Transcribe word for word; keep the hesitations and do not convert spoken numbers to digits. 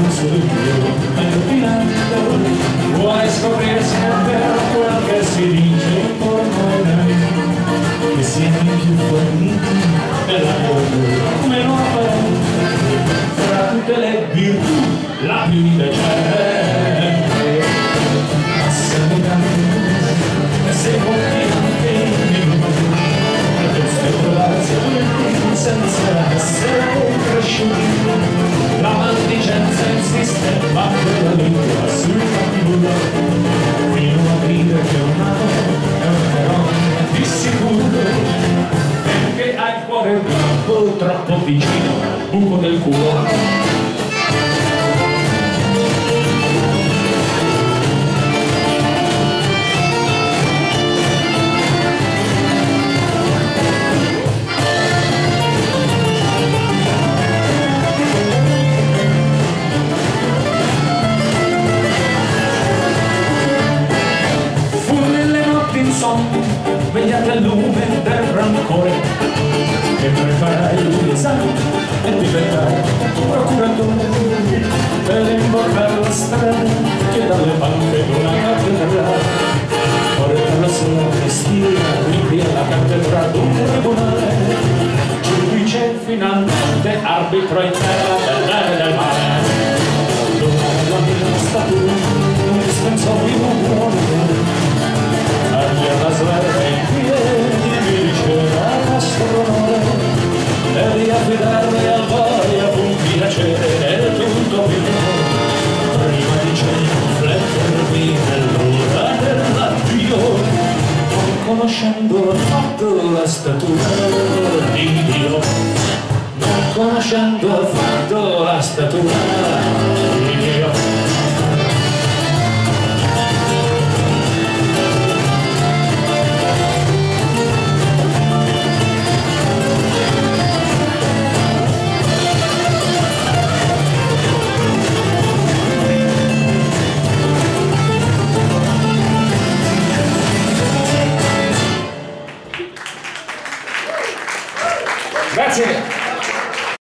un studio illuminato, vuoi scoprire se è vero quel che si dice intorno a noi, che siamo più forniti e lavoro meno apparente, tra tutte le virtù la più indecente. Ma se mi cambiano e se porti anche in minuti, potresti trovarsi a senza essere cresciuti. La maldicenza insiste, ma quella lingua sul tamburo, fino a dire che un amo è un fenomeno di sicuro, e che hai il cuore troppo, troppo vicino al buco del culo. Vegliate al lume del rancore e preparai gli esami e diventai procuratore per imboccare la strada che dalle panche d'una cattedrale porta la sua festina rinvia la cattedrale d'un tribunale, giudice finalmente arbitro in terra del bene e del male. Domani la mia statura non dispensò di un buon la sveglia in piedi mi diceva l'astronome e di affidarmi al voglia fu un piacere e tutto mio, prima di riflettermi nell'ora dell'addio, non conoscendo affatto la statura di Dio, non conoscendo affatto la statura